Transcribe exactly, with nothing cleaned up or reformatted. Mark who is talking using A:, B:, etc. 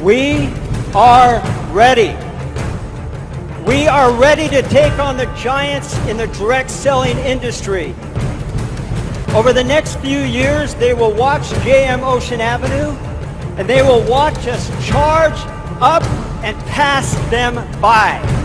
A: We are ready. We are ready to take on the giants in the direct selling industry. Over the next few years, they will watch J M Ocean Avenue, and they will watch us charge up and pass them by.